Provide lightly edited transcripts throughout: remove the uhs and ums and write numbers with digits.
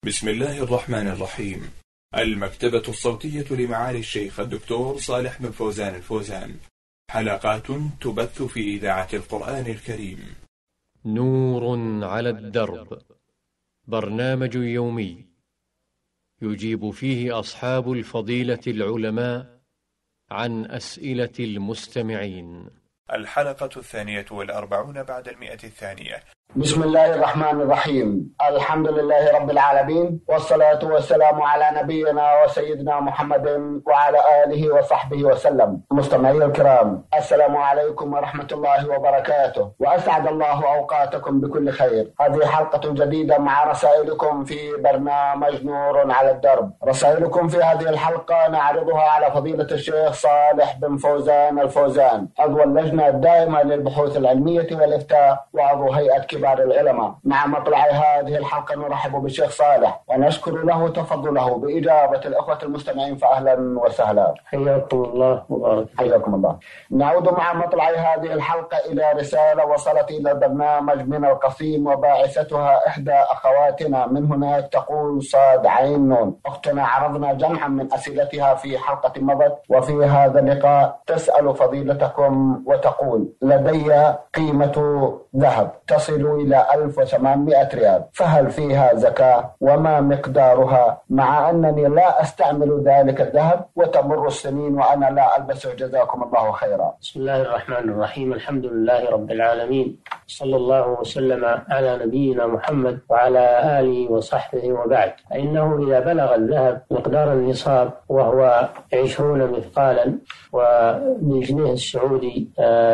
بسم الله الرحمن الرحيم. المكتبة الصوتية لمعالي الشيخ الدكتور صالح بن فوزان الفوزان، حلقات تبث في إذاعة القرآن الكريم. نور على الدرب، برنامج يومي يجيب فيه أصحاب الفضيلة العلماء عن أسئلة المستمعين. الحلقة 42 بعد 100. بسم الله الرحمن الرحيم. الحمد لله رب العالمين، والصلاة والسلام على نبينا وسيدنا محمد وعلى آله وصحبه وسلم. مستمعي الكرام، السلام عليكم ورحمة الله وبركاته، وأسعد الله أوقاتكم بكل خير. هذه حلقة جديدة مع رسائلكم في برنامج نور على الدرب. رسائلكم في هذه الحلقة نعرضها على فضيلة الشيخ صالح بن فوزان الفوزان، عضو اللجنة الدائمة للبحوث العلمية والإفتاء وعضو هيئة كبار العلماء. مع مطلع هذه الحلقة نرحب بالشيخ صالح ونشكر له تفضله بإجابة الأخوة المستمعين، فأهلا وسهلا. حياكم الله وبارك. حياكم الله. نعود مع مطلع هذه الحلقة إلى رسالة وصلت إلى البرنامج من القصيم، وباعثتها إحدى أخواتنا من هناك، تقول صاد عين نون. أختنا عرضنا جمعا من أسئلتها في حلقة مضت، وفي هذا اللقاء تسأل فضيلتكم وتقول: لدي قيمة ذهب تصل إلى 1800 ريال، فهل فيها زكاة؟ وما مقدارها؟ مع أنني لا أستعمل ذلك الذهب وتمر السنين وأنا لا ألبسه، جزاكم الله خيرا. بسم الله الرحمن الرحيم. الحمد لله رب العالمين، صلى الله وسلم على نبينا محمد وعلى آله وصحبه، وبعد. فإنه إذا بلغ الذهب مقدار النصاب وهو 20 مثقالا، وبالجنيه السعودي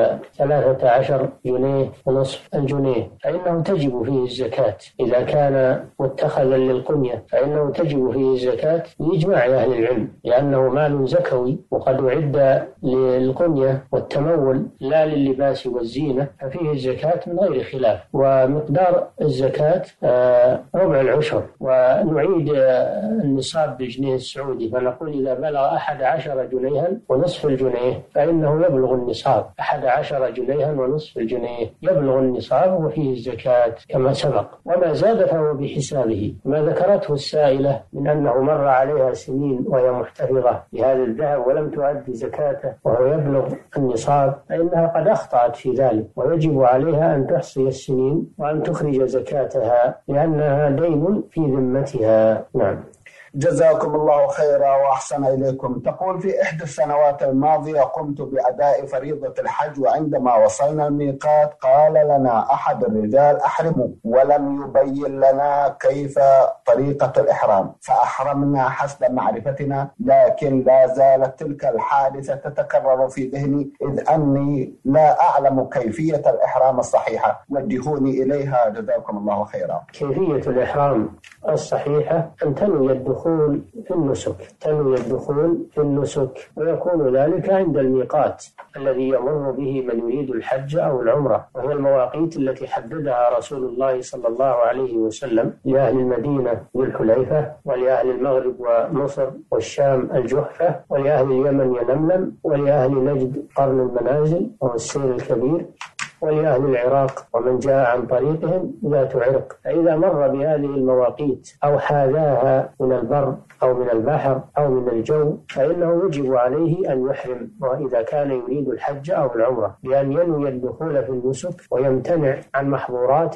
13 جنيه ونصف الجنيه، فإنه تجب فيه الزكاة. إذا كان متخذا للقنية فإنه تجب فيه الزكاة بإجماع أهل العلم، لأنه مال زكوي وقد أعد للقنية والتمول لا لللباس والزينة، ففيه الزكاة من غير خلاف. ومقدار الزكاة ربع العشر. ونعيد النصاب بالجنيه السعودي، فنقول إذا بلغ 11 جنيها ونصف الجنيه فإنه يبلغ النصاب. 11 جنيها ونصف الجنيه يبلغ النصاب وفيه الزكاة كما سبق. وما زاد فهو بحسابه. ما ذكرته السائلة من أنه مر عليها سنين وهي محتفظة بهذا الذهب ولم تؤدي زكاته وهو يبلغ النصاب، فإنها قد أخطأت في ذلك، ويجب عليها أن تحصي السنين وأن تخرج زكاتها، لأنها دين في ذمتها. نعم. جزاكم الله خيرا وأحسن إليكم. تقول: في إحدى السنوات الماضية قمت بأداء فريضة الحج، وعندما وصلنا الميقات قال لنا أحد الرجال: أحرموا، ولم يبين لنا كيف طريقة الإحرام، فأحرمنا حسب معرفتنا، لكن لا زالت تلك الحادثة تتكرر في ذهني، إذ أني لا أعلم كيفية الإحرام الصحيحة، وجهوني إليها جزاكم الله خيرا. كيفية الإحرام الصحيحة أن تنوي الدخول في النسك، ويكون ذلك عند الميقات الذي يمر به من يريد الحج أو العمرة، وهي المواقيت التي حددها رسول الله صلى الله عليه وسلم لأهل المدينة ذو الحليفة، ولأهل المغرب ومصر والشام الجحفة، ولأهل اليمن يلملم، ولأهل نجد قرن المنازل أو السير الكبير، ولأهل العراق ومن جاء عن طريقهم ذات عرق. فإذا مر بهذه المواقيت أو حاذاها من البر أو من البحر أو من الجو فإنه يجب عليه أن يحرم، وإذا كان يريد الحج أو العمرة، بأن ينوي الدخول في النسك ويمتنع عن محظورات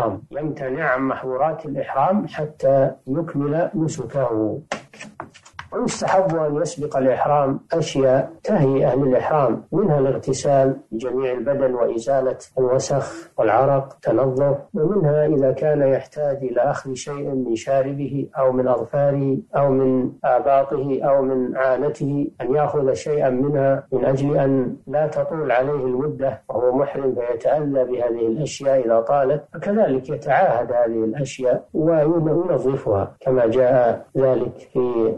الإحرام حتى يكمل نسكه. ويستحب أن يسبق الإحرام أشياء تهي أهل الإحرام، منها الاغتسال بجميع البدن وإزالة الوسخ والعرق تنظف، ومنها إذا كان يحتاج إلى أخذ شيء من شاربه أو من أظفاره أو من أعباطه أو من عانته أن يأخذ شيئا منها من أجل أن لا تطول عليه المدة وهو محرم فيتأذى بهذه الأشياء إذا طالت، فكذلك يتعاهد هذه الأشياء وينظفها كما جاء ذلك في الأحاديث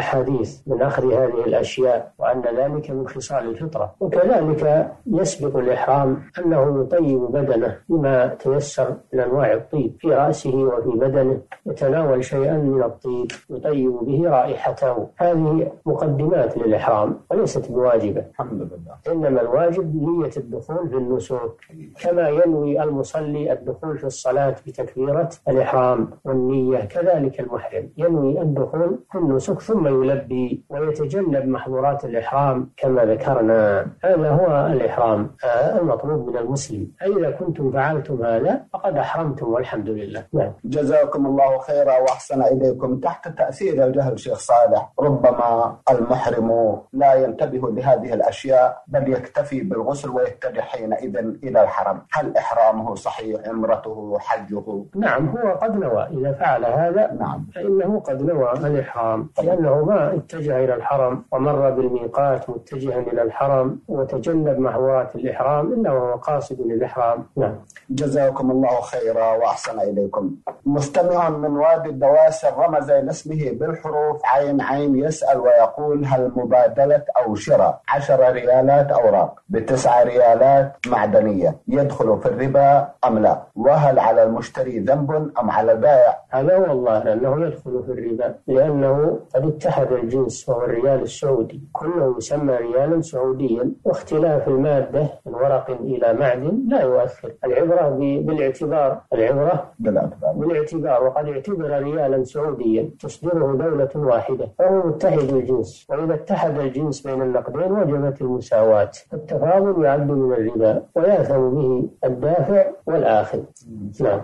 الأحاديث من أخذ هذه الأشياء، وأن ذلك من خصال الفطرة. وكذلك يسبق الإحرام أنه يطيب بدنه بما تيسر من أنواع الطيب في رأسه وفي بدنه، يتناول شيئا من الطيب يطيب به رائحته. هذه مقدمات للإحرام وليست بواجبة، الحمد لله. إنما الواجب نية الدخول في النسك، كما ينوي المصلي الدخول في الصلاة بتكبيرة الإحرام والنية، كذلك المحرم ينوي الدخول في النسك ثم يلبي ويتجنب محظورات الإحرام كما ذكرنا. هذا هو الإحرام المطلوب من المسلم. إذا كنتم فعلتم هذا فقد أحرمتم والحمد لله. نعم. جزاكم الله خيرا وأحسن إليكم. تحت تأثير الجهل شيخ صالح، ربما المحرم لا ينتبه لهذه الأشياء بل يكتفي بالغسل ويتجه حينئذ إلى الحرم. هل إحرامه صحيح؟ عمرته؟ حجه؟ نعم، هو قد نوى إذا فعل هذا. نعم. فإنه قد نوى الإحرام، لأنه ما اتجه إلى الحرم ومر بالميقات متجها إلى الحرم وتجنب محظورات الإحرام إلا وهو قاصد للإحرام. نعم. جزاكم الله خيرا وأحسن إليكم. مستمع من وادي الدواسر رمز إلى اسمه بالحروف عين عين يسأل ويقول: هل مبادلة أو شراء 10 ريالات أوراق ب9 ريالات معدنية يدخل في الربا أم لا؟ وهل على المشتري ذنب أم على البائع؟ هذا هو الله أنه يدخل في الربا، لأنه قد اتحد الجنس وهو الريال السعودي، كله يسمى ريالا سعوديا، واختلاف المادة من ورق إلى معدن لا يؤثر. العبرة بالاعتبار، العبرة بالاعتبار، وقد اعتبر ريالا سعوديا تصدره دولة واحدة فهو متحد الجنس، وإذا اتحد الجنس بين النقدين وجبت المساواة. التفاضل يعد من الربا ويأثم به الدافع والآخذ. نعم.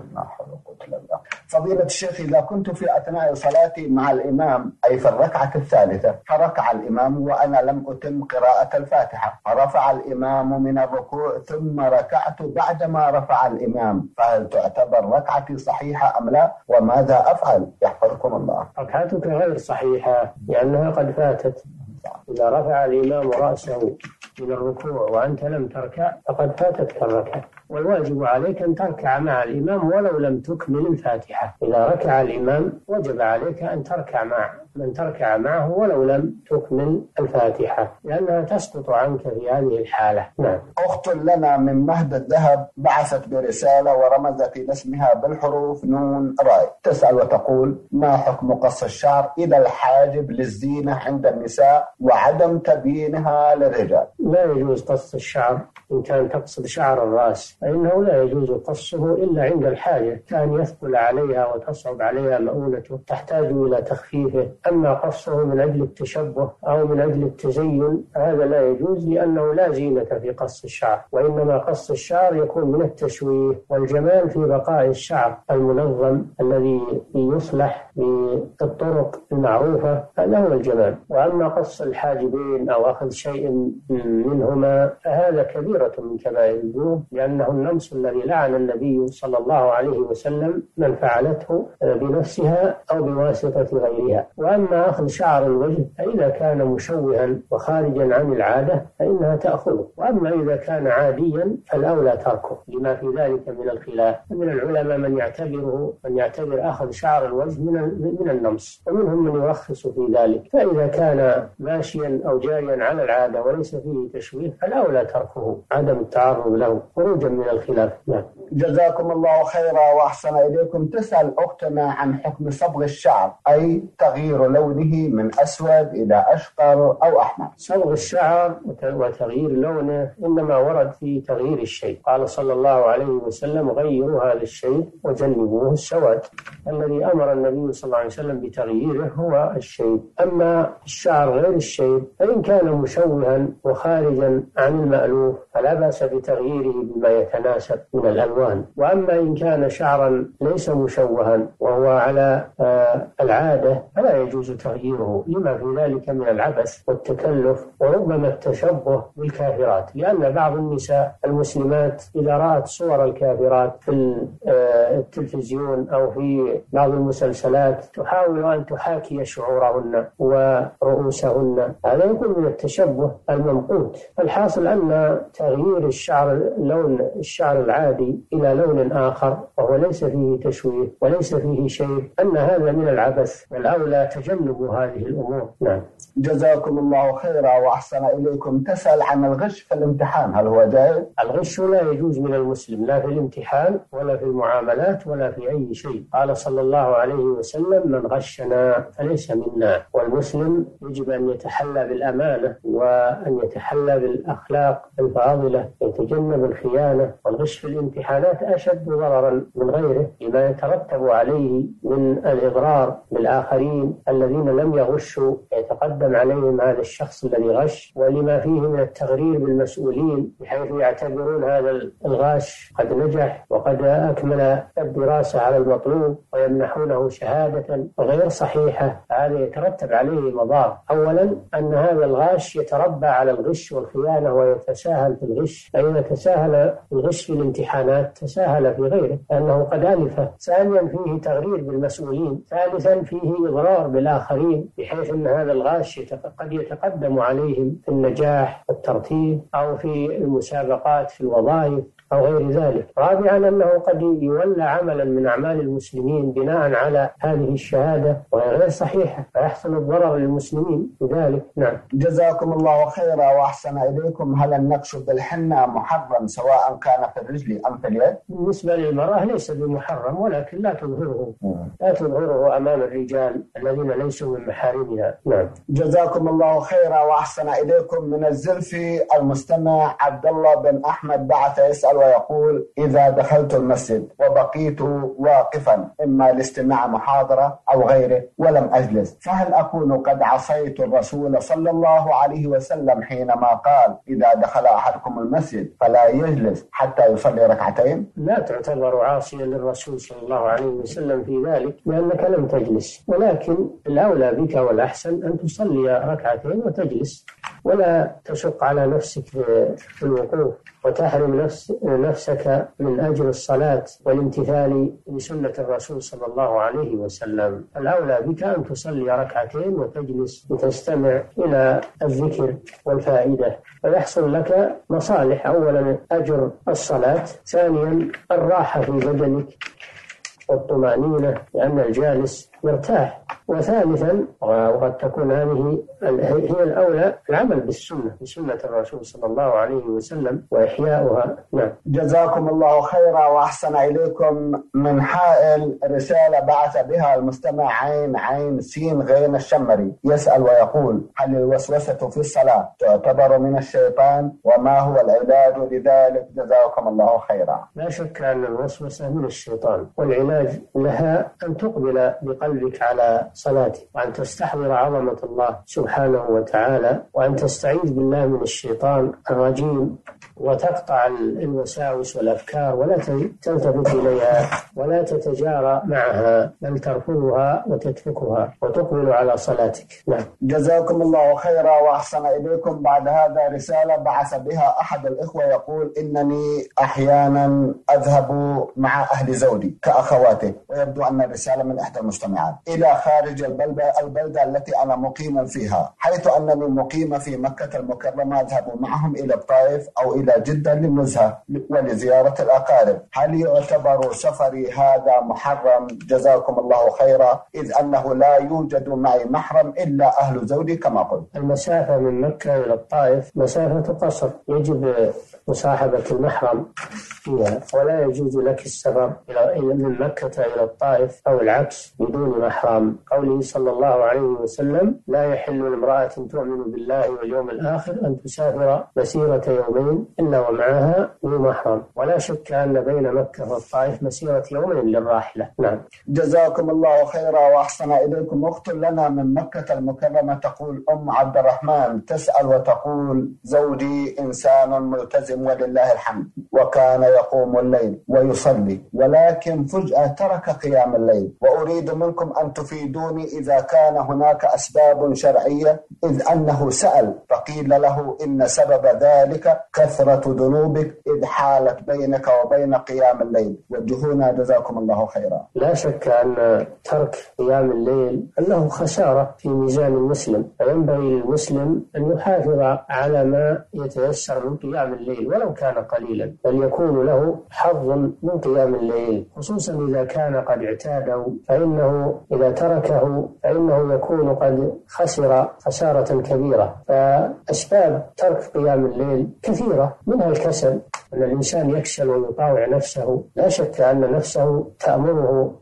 فضيلة الشيخ، إذا كنت في أثناء صلاتي مع الإمام أي في الركعة الثالثة فركع الإمام وأنا لم أتم قراءة الفاتحة، فرفع الإمام من الركوع ثم ركعت بعدما رفع الإمام، فهل تعتبر ركعتي صحيحة أم لا؟ وماذا أفعل؟ يحفظكم الله. ركعتك غير صحيحة لأنها قد فاتت. إذا رفع الإمام رأسه من الركوع وأنت لم تركع فقد فاتتك الركعة، والواجب عليك أن تركع مع الإمام ولو لم تكمل الفاتحة. إذا ركع الإمام وجب عليك أن تركع من تركع معه ولو لم تكمل الفاتحة، لأنها تسقط عنك في هذه الحالة. نعم. أخت لنا من مهد الذهب بعثت برسالة ورمزت إلى اسمها بالحروف نون راء، تسأل وتقول: ما حكم قص الشعر إلى الحاجب للزينة عند النساء وعدم تبيينها للرجال؟ لا يجوز قص الشعر إن كان تقصد شعر الرأس، فإنه لا يجوز قصه إلا عند الحاجة، كان يثقل عليها وتصعب عليها مؤونته تحتاج إلى تخفيفه. أما قصه من أجل التشبه أو من أجل التزين هذا لا يجوز، لأنه لا زينة في قص الشعر، وإنما قص الشعر يكون من التشويه، والجمال في بقاء الشعر المنظم الذي يصلح بالطرق المعروفة، هذا هو الجمال. وأما قص الحاجبين أو أخذ شيء منهما فهذا كبيرة من كبائر الذنوب، لأنه النمص الذي لعن النبي صلى الله عليه وسلم من فعلته بنفسها أو بواسطة غيرها. وأما أخذ شعر الوجه فإذا كان مشوها وخارجا عن العادة فإنها تأخذه، وأما إذا كان عاديا فالأولى تركه لما في ذلك من الخلاف. من العلماء من يعتبر أخذ شعر الوجه من النمص، ومنهم من يرخص في ذلك، فإذا كان ماشيا أو جاريا على العادة وليس فيه تشويه فالأولى تركه عدم التعرض له خروجا من الخلاف. نعم. جزاكم الله خيرا وأحسن إليكم. تسأل أختنا عن حكم صبغ الشعر، أي تغيير لونه من أسود إلى أشقر أو أحمر. صبغ الشعر وتغيير لونه إنما ورد في تغيير الشيء، قال صلى الله عليه وسلم: غيروا هذا الشيء وجنبوه السواد. الذي أمر النبي صلى الله عليه وسلم بتغييره هو الشيء. أما الشعر غير الشيء فإن كان مشوها وخارجا عن المألوف فلا بأس بتغييره بما يتناسب من الألوان. وأما إن كان شعرا ليس مشوها وهو على العادة فلا يجوز تغييره لما في ذلك من العبث والتكلف وربما التشبه بالكافرات، لأن بعض النساء المسلمات إذا رأت صور الكافرات في التلفزيون أو في بعض المسلسلات تحاول أن تحاكي شعورهن ورؤوسهن، هذا يكون من التشبه الممقوت. الحاصل أن تغيير الشعر، لون الشعر العادي إلى لون آخر وهو ليس فيه تشويه وليس فيه شيء، أن هذا من العبث، والأولى تجنب هذه الأمور. نعم. جزاكم الله خيرا وأحسن إليكم. تسأل عن الغش في الامتحان، هل هو جائز؟ الغش لا يجوز من المسلم، لا في الامتحان ولا في المعاملات ولا في أي شيء. قال صلى الله عليه وسلم: من غشنا فليس منا. والمسلم يجب أن يتحلى بالأمانة وأن يتحلى بالأخلاق الفاضلة، يتجنب الخيانة. والغش في الامتحانات أشد ضررا من غيره لما يترتب عليه من الإضرار بالآخرين الذين لم يغشوا، يتقدم عليهم هذا الشخص الذي غش، ولما فيه من التغرير بالمسؤولين بحيث يعتبرون هذا الغاش قد نجح وقد أكمل الدراسة على المطلوب ويمنحونه شهادة غير صحيحة. هذا يترتب عليه مضار. أولا أن هذا الغاش يتربى على الغش والخيانة ويتساهل في الغش، فإذا تساهل الغش في الامتحانات تساهل في غيره لأنه قد ألفه. ثانيا فيه تغرير بالمسؤولين. ثالثا فيه إضرار بالآخرين بحيث أن هذا الغاش قد يتقدم عليهم في النجاح والترتيب أو في المسابقات في الوظائف أو غير ذلك. رابعا أنه قد يولى عملا من أعمال المسلمين بناء على هذه الشهادة وهي غير صحيحة، فيحصل الضرر للمسلمين بذلك. نعم. جزاكم الله خيرا وأحسن إليكم. هل النقش بالحنة محرم سواء كان في الرجل أم في اليد؟ بالنسبة للمرأة ليس بمحرم، ولكن لا تظهره أمام الرجال الذين ليسوا من محارمها. نعم. جزاكم الله خيرا وأحسن إليكم. من الزلفي المستمع عبد الله بن أحمد بعث يسأل ويقول: إذا دخلت المسجد وبقيت واقفا إما لاستماع محاضرة أو غيره ولم أجلس، فهل أكون قد عصيت الرسول صلى الله عليه وسلم حينما قال: إذا دخل أحدكم المسجد فلا يجلس حتى يصلي ركعتين؟ لا تعتبر عاصيا للرسول صلى الله عليه وسلم في ذلك لأنك لم تجلس، ولكن الأولى بك والأحسن أن تصلي ركعتين وتجلس ولا تشق على نفسك في الوقوف وتحرم نفسك من أجر الصلاة والامتثال لسنة الرسول صلى الله عليه وسلم. الأولى بك أن تصلي ركعتين وتجلس لتستمع إلى الذكر والفائدة، فيحصل لك مصالح: أولا أجر الصلاة، ثانيا الراحة في بدنك والطمأنينة لأن الجالس مرتاح، وثالثا وقد تكون هذه هي الأولى العمل بسنة الرسول صلى الله عليه وسلم وإحياؤها. نعم. جزاكم الله خيرا وأحسن إليكم. من حائل رسالة بعث بها المستمع عين سين غين الشمري يسأل ويقول: هل الوسوسة في الصلاة تعتبر من الشيطان وما هو العلاج لذلك؟ جزاكم الله خيرا. لا شك أن الوسوسة من الشيطان، والعلاج لها أن تقبل بقلبك على صلاتك وأن تستحضر عظمة الله سبحانه وتعالى وأن تستعيذ بالله من الشيطان الرجيم وتقطع الوساوس والأفكار ولا تلتفت إليها ولا تتجارى معها، بل ترفضها وتتركها وتقبل على صلاتك. نعم. جزاكم الله خيرا وأحسن إليكم. بعد هذا رسالة بعث بها أحد الإخوة يقول: إنني أحيانا أذهب مع أهل زوجي كأخواته، ويبدو أن الرسالة من إحدى المستمعات، إلى خارج البلدة التي أنا مقيم فيها، حيث أنني مقيم في مكة المكرمة. أذهب معهم إلى الطائف أو إلى جدة للنزهة ولزيارة الأقارب. هل يعتبر سفري هذا محرم؟ جزاكم الله خيرا، إذ أنه لا يوجد معي محرم إلا أهل زوجي كما قلت. المسافة من مكة إلى الطائف مسافة قصر، يجب مصاحبة المحرم فيها، ولا يجوز لك السفر من مكة إلى الطائف أو العكس بدون محرم. قوله صلى الله عليه وسلم: لا يحل لامرأة تؤمن بالله واليوم الآخر أن تسافر مسيرة يومين إلا ومعها ذو محرم، ولا شك أن بين مكة والطائف مسيرة يومين للراحلة. نعم. جزاكم الله خيرا وأحسن إليكم. أخت لنا من مكة المكرمة تقول: أم عبد الرحمن تسأل وتقول: زوجي إنسان ملتزم ولله الحمد، وكان يقوم الليل ويصلي، ولكن فجأة ترك قيام الليل، وأريد منكم أن تفيدوني إذا كان هناك أسباب شرعية، إذ أنه سأل فقيل له إن سبب ذلك كثرة ذنوبك إذ حالت بينك وبين قيام الليل. وجهونا جزاكم الله خيرا. لا شك أن ترك قيام الليل أنه خسارة في ميزان المسلم، فينبغي للمسلم أن يحافظ على ما يتيسر من قيام الليل ولو كان قليلا، بل يكون له حظ من قيام الليل، خصوصا إذا كان قد اعتاده، فإنه إذا تركه فإنه يكون قد خسر خسارة كبيرة. فأسباب ترك قيام الليل كثيرة، منها الكسل، أن الإنسان يكسل ويطاوع نفسه. لا شك أن نفسه تأمره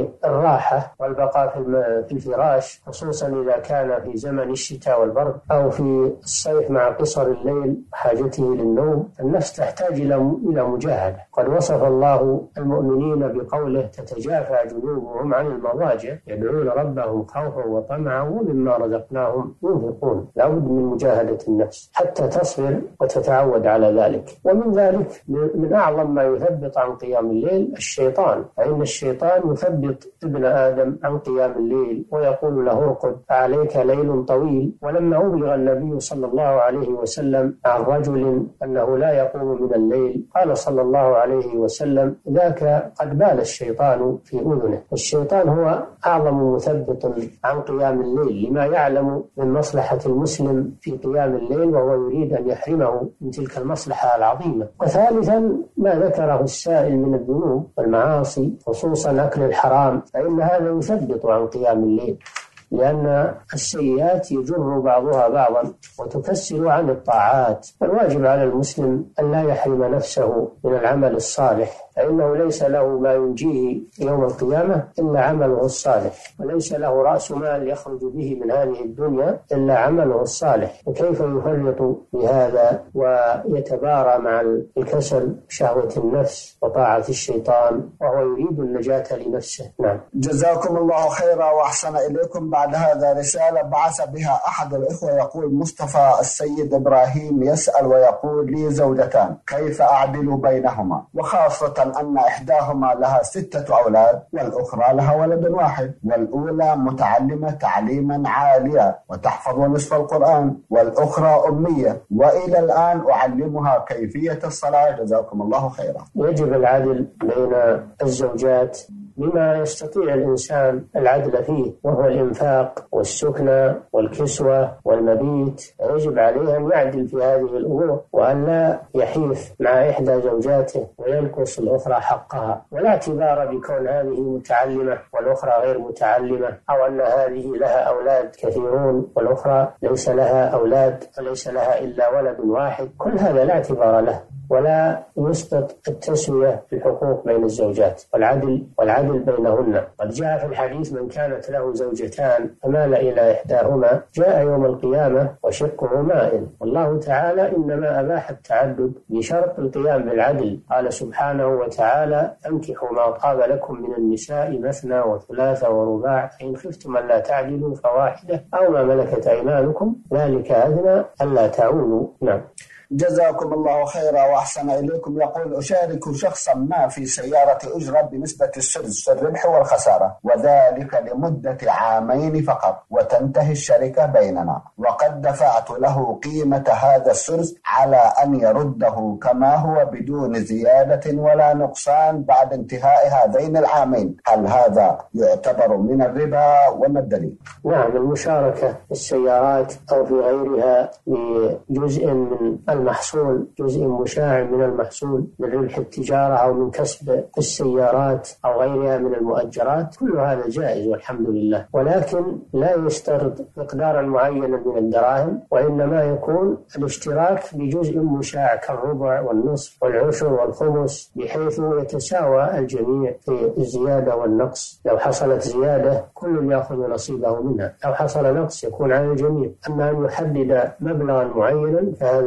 بالراحة والبقاء في الفراش، خصوصا إذا كان في زمن الشتاء والبرد أو في الصيف مع قصر الليل حاجته للنوم. النفس تحتاج إلى مجاهدة. قد وصف الله المؤمنين بقوله: تتجافى جنوبهم عن المضاجع يدعون ربهم خوفا وطمعا ومما رزقناهم ينفقون. لا بد من مجاهدة النفس حتى تصبر وتتعود على ذلك. ومن ذلك من أعظم ما يثبط عن قيام الليل الشيطان، فإن الشيطان يثبط ابن آدم عن قيام الليل ويقول له: ارقد فعليك ليل طويل. ولما أبلغ النبي صلى الله عليه وسلم عن رجل أنه لا يقوم من الليل، قال صلى الله عليه وسلم: ذاك قد بال الشيطان في أذنه. الشيطان هو أعظم مثبط عن قيام الليل لما يعلم من مصلحة المسلم في قيام الليل، وهو يريد أن يحرمه من تلك المصلحة العظيمة. وثالثا ما ذكره السائل من الذنوب والمعاصي، خصوصا أكل الحرام، فإن هذا يثبط عن قيام الليل، لأن السيئات يجر بعضها بعضا وتكسر عن الطاعات. فالواجب على المسلم أن لا يحرم نفسه من العمل الصالح، فإنه ليس له ما ينجيه يوم القيامة إلا عمله الصالح، وليس له رأس مال يخرج به من هذه الدنيا إلا عمله الصالح. وكيف يفرط بهذا ويتبارى مع الكسل شهوة النفس وطاعة الشيطان وهو يريد النجاة لنفسه؟ نعم. جزاكم الله خيرا وأحسن إليكم. بعد هذا رسالة بعث بها أحد الإخوة يقول: مصطفى السيد إبراهيم يسأل ويقول: لي زوجتان، كيف أعدل بينهما؟ وخاصة أن إحداهما لها 6 أولاد والأخرى لها ولد واحد، والأولى متعلمة تعليما عاليا وتحفظ نصف القرآن، والأخرى أمية، وإلى الآن أعلمها كيفية الصلاة. جزاكم الله خيرا. يجب العدل بين الزوجات بما يستطيع الإنسان العدل فيه، وهو الإنفاق والسكنى والكسوة والمبيت. يجب عليه أن يعدل في هذه الأمور، وأن لا يحيف مع إحدى زوجاته وينقص الأخرى حقها، ولا اعتبار بكون هذه متعلمة والأخرى غير متعلمة، أو أن هذه لها أولاد كثيرون والأخرى ليس لها أولاد وليس لها إلا ولد واحد. كل هذا لا اعتبار له، ولا يسقط التسوية في الحقوق بين الزوجات والعدل بينهن. قد جاء في الحديث: من كانت له زوجتان فمال إلى إحداهما جاء يوم القيامة وشقه مائل. والله تعالى إنما أباح التعدد بشرط القيام بالعدل. قال سبحانه وتعالى: أنكحوا ما طاب لكم من النساء مثنى وثلاث ورباع، فإن خفتم ألا تعدلوا فواحدة أو ما ملكت أيمانكم ذلك أدنى ألا تعولوا. نعم. جزاكم الله خيرا وأحسن إليكم. يقول: أشارك شخصا ما في سيارة أجرة بنسبة السدس الربح والخسارة، وذلك لمدة 2 عام فقط، وتنتهي الشركة بيننا، وقد دفعت له قيمة هذا السدس على أن يرده كما هو بدون زيادة ولا نقصان بعد انتهاء هذين 2 عامين. هل هذا يعتبر من الربا وما الدليل؟ نعم، المشاركة في السيارات أو في غيرها بجزء من المحصول، جزء مشاع من المحصول من ربح التجارة أو من كسب السيارات أو غيرها من المؤجرات، كل هذا جائز والحمد لله، ولكن لا يشترط مقدارا معينا من الدراهم، وإنما يكون الاشتراك بجزء مشاع كالربع والنصف والعشر والخمس، بحيث يتساوى الجميع في الزيادة والنقص. لو حصلت زيادة كل يأخذ نصيبه منها، لو حصل نقص يكون على الجميع. أما أن يحدد مبلغا معينا فهذا لا يجوز.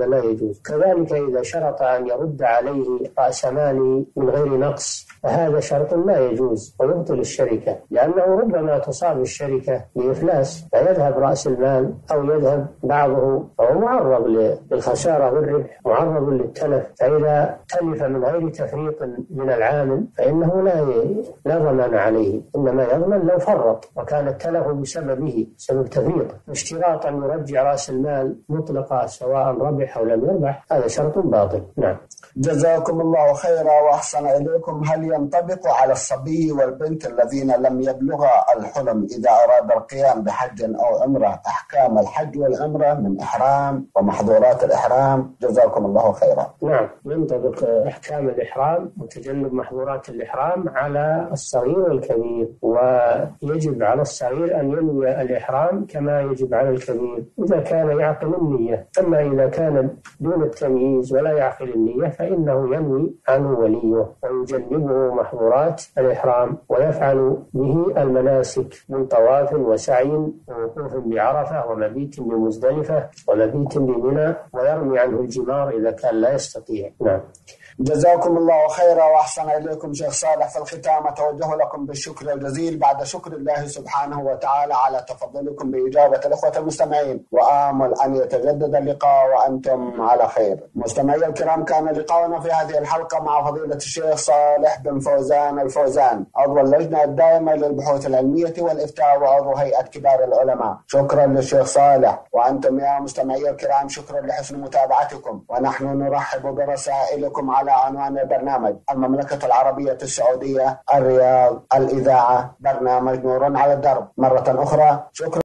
يجوز. كذلك إذا شرط أن يرد عليه رأس ماله من غير نقص فهذا شرط لا يجوز ويبطل الشركة، لأنه ربما تصاب الشركة بإفلاس فيذهب رأس المال أو يذهب بعضه، فهو معرض للخسارة والربح، معرض للتلف. فإذا تلف من غير تفريط من العامل فإنه لا ضمان عليه، إنما يضمن لو فرط وكان التلف بسببه، سبب تفريط. اشتراط أن يرجع رأس المال مطلقا سواء ربح أو لم يربح هذا شرط باطل. نعم. جزاكم الله خيرا وأحسن إليكم. هل ينطبق على الصبي والبنت الذين لم يبلغا الحلم إذا أراد القيام بحج أو عمرة أحكام الحج والعمرة من إحرام ومحظورات الإحرام؟ جزاكم الله خيرا. نعم، ينطبق أحكام الإحرام وتجنب محظورات الإحرام على الصغير والكبير، ويجب على الصغير أن ينوي الإحرام كما يجب على الكبير إذا كان يعقل النية. أما إذا كان دون التمييز ولا يعقل النية فإنه ينوي عنه وليه ويجنبه محظورات الإحرام ويفعل به المناسك من طواف وسعي ووقوف بعرفة ومبيت بمزدلفة ومبيت بمنى، ويرمي عنه الجمار إذا كان لا يستطيع. نعم. جزاكم الله خيرا وأحسن إليكم شيخ صالح. في الختام أتوجه لكم بالشكر الجزيل بعد شكر الله سبحانه وتعالى على تفضلكم بإجابة الأخوة المستمعين، وآمل أن يتجدد اللقاء وأنتم على خير. مستمعي الكرام، كان لقاؤنا في هذه الحلقة مع فضيلة الشيخ صالح بن فوزان الفوزان، عضو اللجنة الدائمة للبحوث العلمية والإفتاء وعضو هيئة كبار العلماء. شكرا للشيخ صالح. وأنتم يا مستمعي الكرام شكرا لحسن متابعتكم، ونحن نرحب برسائلكم على عنوان البرنامج: المملكة العربية السعودية، الرياض، الإذاعة، برنامج نور على الدرب. مرة أخرى شكرا.